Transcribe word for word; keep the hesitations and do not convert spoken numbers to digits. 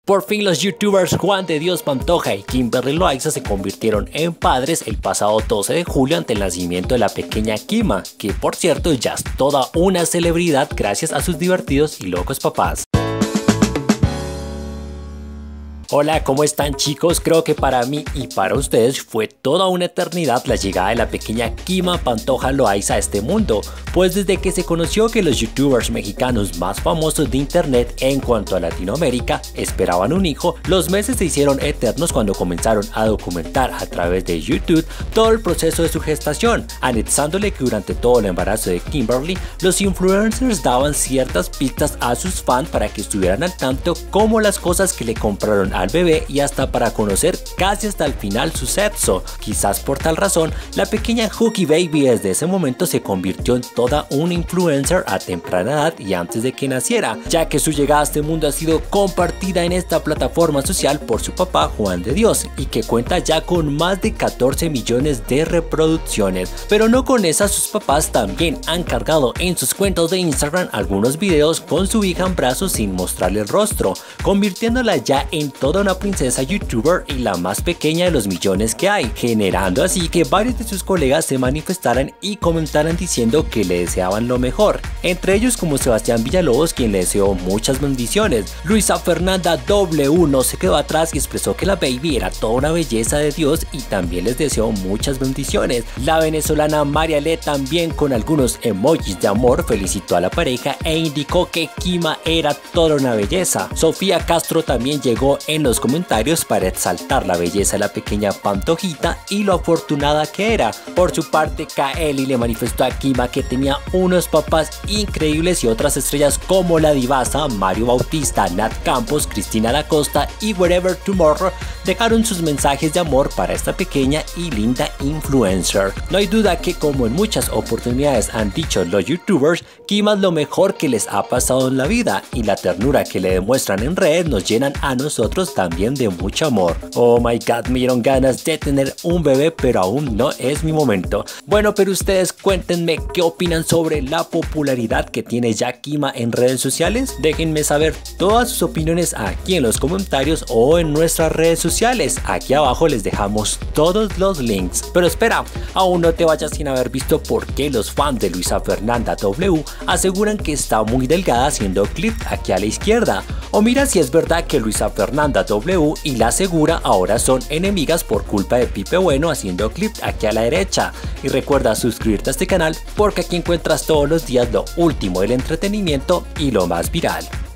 Por fin los youtubers Juan de Dios Pantoja y Kimberly Loaiza se convirtieron en padres el pasado doce de julio ante el nacimiento de la pequeña Kima, que por cierto ya es toda una celebridad gracias a sus divertidos y locos papás. Hola, ¿cómo están chicos? Creo que para mí y para ustedes fue toda una eternidad la llegada de la pequeña Kima Pantoja Loaiza a este mundo, pues desde que se conoció que los youtubers mexicanos más famosos de internet en cuanto a Latinoamérica esperaban un hijo, los meses se hicieron eternos cuando comenzaron a documentar a través de YouTube todo el proceso de su gestación, anexándole que durante todo el embarazo de Kimberly, los influencers daban ciertas pistas a sus fans para que estuvieran al tanto como las cosas que le compraron al bebé y hasta para conocer casi hasta el final su sexo. Quizás por tal razón, la pequeña Hooky Baby desde ese momento se convirtió en toda una influencer a temprana edad y antes de que naciera, ya que su llegada a este mundo ha sido compartida en esta plataforma social por su papá Juan de Dios y que cuenta ya con más de catorce millones de reproducciones. Pero no con esas, sus papás también han cargado en sus cuentas de Instagram algunos videos con su hija en brazos sin mostrarle el rostro, convirtiéndola ya en toda toda una princesa youtuber y la más pequeña de los millones que hay, generando así que varios de sus colegas se manifestaran y comentaran diciendo que le deseaban lo mejor, entre ellos como Sebastián Villalobos, quien le deseó muchas bendiciones. Luisa Fernanda W no se quedó atrás y expresó que la baby era toda una belleza de Dios y también les deseó muchas bendiciones. La venezolana Mariale también con algunos emojis de amor felicitó a la pareja e indicó que Kima era toda una belleza. Sofía Castro también llegó en los comentarios para exaltar la belleza de la pequeña Pantojita y lo afortunada que era. Por su parte, Kaeli le manifestó a Kima que tenía unos papás increíbles y otras estrellas como la divasa Mario Bautista, Nat Campos, Cristina Da Costa y Wherever Tomorrow dejaron sus mensajes de amor para esta pequeña y linda influencer. No hay duda que, como en muchas oportunidades han dicho los youtubers, Kima es lo mejor que les ha pasado en la vida y la ternura que le demuestran en redes nos llenan a nosotros también de mucho amor. Oh my god, me dieron ganas de tener un bebé, pero aún no es mi momento. Bueno, pero ustedes cuéntenme qué opinan sobre la popularidad que tiene ya Kima en redes sociales. Déjenme saber todas sus opiniones aquí en los comentarios o en nuestras redes sociales. Aquí abajo les dejamos todos los links. Pero espera, aún no te vayas sin haber visto por qué los fans de Luisa Fernanda W aseguran que está muy delgada haciendo clip aquí a la izquierda. O mira si es verdad que Luisa Fernanda W y la Segura ahora son enemigas por culpa de Pipe Bueno haciendo clip aquí a la derecha. Y recuerda suscribirte a este canal porque aquí encuentras todos los días lo último del entretenimiento y lo más viral.